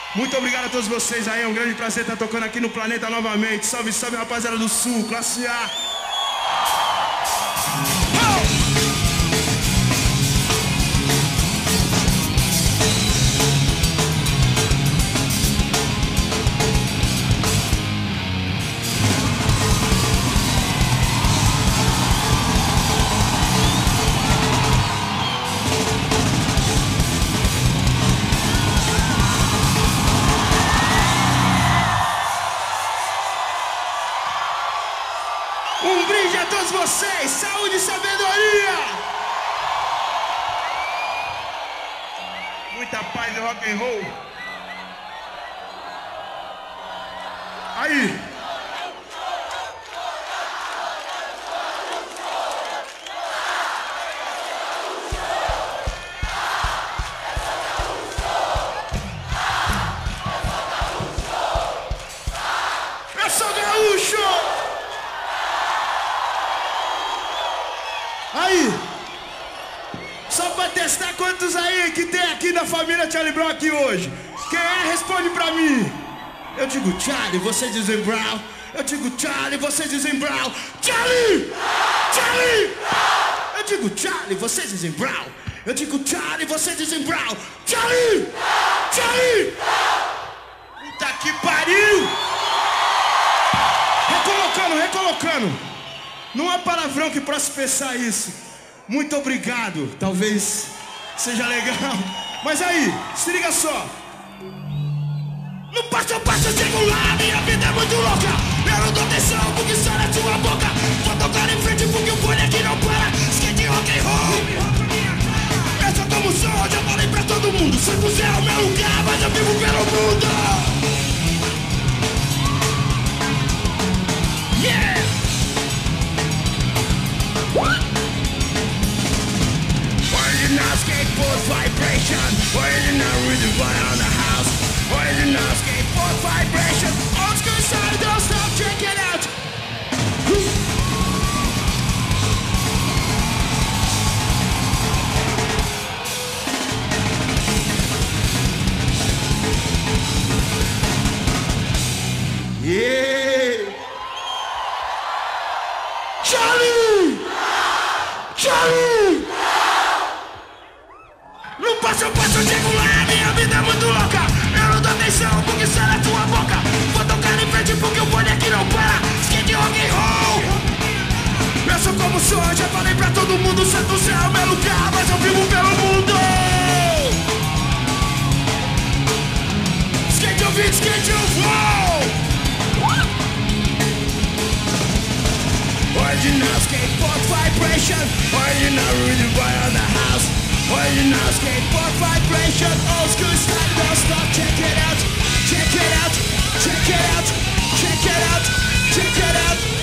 Muito obrigado a todos vocês aí, é um grande prazer estar tocando aqui no Planeta novamente. Salve, salve, rapaziada do Sul, classe A. Um brinde a todos vocês, saúde e sabedoria! Muita paz e rock and roll. Aí! Eu sou gaúcho! Aí, só pra testar quantos aí que tem aqui da família Charlie Brown aqui hoje. Quem é, responde pra mim. Eu digo Charlie, vocês dizem Brown. Eu digo Charlie, vocês dizem Brown. Charlie! Charlie! Eu digo Charlie, vocês dizem Brown. Eu digo Charlie, vocês dizem Brown. Charlie! Charlie! Puta que pariu! Recolocando. Não há palavrão que possa expressar isso. Muito obrigado. Talvez seja legal. Mas aí, se liga só. No passo a passo eu chego lá. Minha vida é muito louca. Eu não dou atenção porque sai na sua boca. Vou tocar em frente porque o fone aqui não para. Skate rock and roll. Eu sou como sou, já falei pra todo mundo. Santos é o meu lugar, mas eu vivo pelo mundo. Yeah! Original skateboard vibration. Original rhythm on the house. Original skateboard vibration. Old school style, don't stop, check it out. Yeah! Charlie! Charlie! No passo a passo eu chego lá, minha vida é muito louca. Eu não dou atenção porque sai na tua boca. Vou tocar em frente porque o fone aqui não para. Skate rock and roll. Eu sou como sou, já falei pra todo mundo. Santos é o meu lugar, mas eu vivo pelo mundo. Skate of it, skate of roll. Original skateboard vibration. Original rhythm on the house. Original skateboard vibration. Old school style, don't stop, check it out. Check it out, check it out, check it out, check it out.